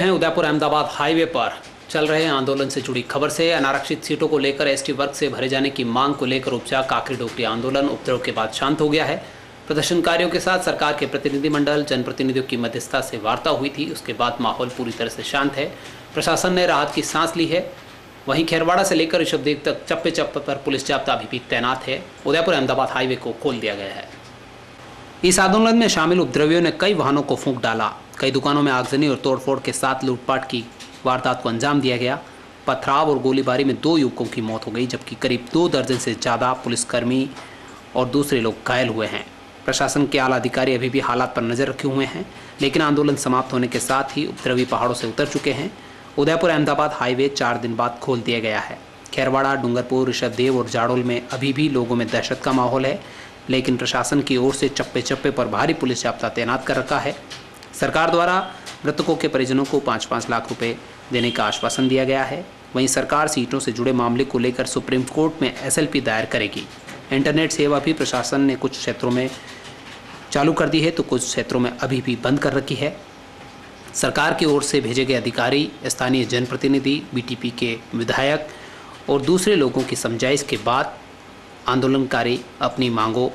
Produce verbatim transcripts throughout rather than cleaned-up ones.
हैं उदयपुर अहमदाबाद हाईवे पर चल रहे आंदोलन से जुड़ी खबर से। अनारक्षित सीटों को लेकर एसटी वर्ग से भरे जाने की मांग को लेकर उपजा काकरी डोकरी आंदोलन उपद्रव के बाद शांत हो गया है। प्रदर्शनकारियों के साथ सरकार के प्रतिनिधिमंडल जनप्रतिनिधियों की मध्यस्थता से वार्ता हुई थी। उसके बाद माहौल पूरी तरह से शांत है। प्रशासन ने राहत की सांस ली है। वहीं खैरवाड़ा से लेकर ऋषभदेव तक चप्पे चप्पे पर पुलिस जाब्ता अभी भी तैनात है। उदयपुर अहमदाबाद हाईवे को खोल दिया गया है। इस आंदोलन में शामिल उपद्रवियों ने कई वाहनों को फूंक डाला। कई दुकानों में आगजनी और तोड़फोड़ के साथ लूटपाट की वारदात को अंजाम दिया गया। पथराव और गोलीबारी में दो युवकों की मौत हो गई, जबकि करीब दो दर्जन से ज़्यादा पुलिसकर्मी और दूसरे लोग घायल हुए हैं। प्रशासन के आला अधिकारी अभी भी हालात पर नज़र रखे हुए हैं, लेकिन आंदोलन समाप्त होने के साथ ही उपद्रवी पहाड़ों से उतर चुके हैं। उदयपुर अहमदाबाद हाईवे चार दिन बाद खोल दिया गया है। खैरवाड़ा, डूंगरपुर, ऋषभदेव और जाडोल में अभी भी लोगों में दहशत का माहौल है, लेकिन प्रशासन की ओर से चप्पे चप्पे पर भारी पुलिस जाब्ता तैनात कर रखा है। सरकार द्वारा मृतकों के परिजनों को पाँच पाँच लाख रुपए देने का आश्वासन दिया गया है। वहीं सरकार सीटों से जुड़े मामले को लेकर सुप्रीम कोर्ट में एसएलपी दायर करेगी। इंटरनेट सेवा भी प्रशासन ने कुछ क्षेत्रों में चालू कर दी है, तो कुछ क्षेत्रों में अभी भी बंद कर रखी है। सरकार की ओर से भेजे गए अधिकारी, स्थानीय जनप्रतिनिधि, बीटीपी के विधायक और दूसरे लोगों की समझाइश के बाद आंदोलनकारी अपनी मांगों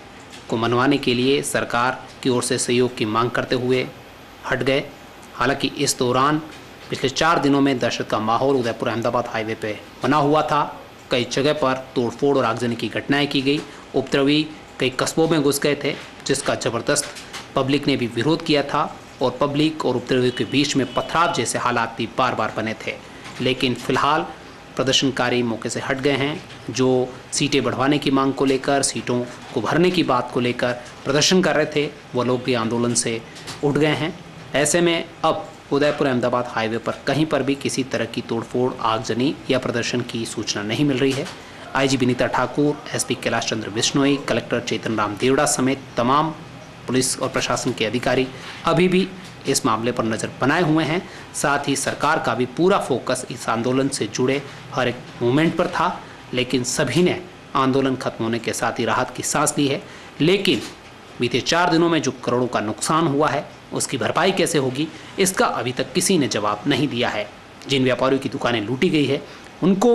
को मनवाने के लिए सरकार की ओर से सहयोग की मांग करते हुए हट गए। हालांकि इस दौरान पिछले चार दिनों में दहशत का माहौल उदयपुर अहमदाबाद हाईवे पे बना हुआ था। कई जगह पर तोड़फोड़ और आगजनी की घटनाएं की गई। उपद्रवी कई कस्बों में घुस गए थे, जिसका ज़बरदस्त पब्लिक ने भी विरोध किया था और पब्लिक और उपद्रवियों के बीच में पथराव जैसे हालात भी बार बार बने थे। लेकिन फिलहाल प्रदर्शनकारी मौके से हट गए हैं। जो सीटें बढ़वाने की मांग को लेकर, सीटों को भरने की बात को लेकर प्रदर्शन कर रहे थे, वो लोग भी आंदोलन से उठ गए हैं। ऐसे में अब उदयपुर अहमदाबाद हाईवे पर कहीं पर भी किसी तरह की तोड़फोड़, आगजनी या प्रदर्शन की सूचना नहीं मिल रही है। IG Vinita Thakur, SP Kailash Chandra Bishnoi, collector Chetan Ram Devda समेत तमाम पुलिस और प्रशासन के अधिकारी अभी भी इस मामले पर नज़र बनाए हुए हैं। साथ ही सरकार का भी पूरा फोकस इस आंदोलन से जुड़े हर एक मूवमेंट पर था, लेकिन सभी ने आंदोलन खत्म होने के साथ ही राहत की सांस ली है। लेकिन बीते चार दिनों में जो करोड़ों का नुकसान हुआ है, उसकी भरपाई कैसे होगी, इसका अभी तक किसी ने जवाब नहीं दिया है। जिन व्यापारियों की दुकानें लूटी गई है, उनको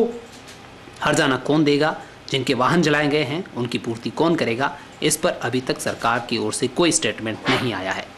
हर्जाना कौन देगा? जिनके वाहन जलाए गए हैं, उनकी पूर्ति कौन करेगा? इस पर अभी तक सरकार की ओर से कोई स्टेटमेंट नहीं आया है।